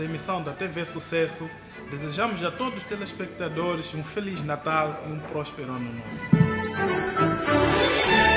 da emissão da TV Sucesso, desejamos a todos os telespectadores um Feliz Natal e um próspero Ano Novo.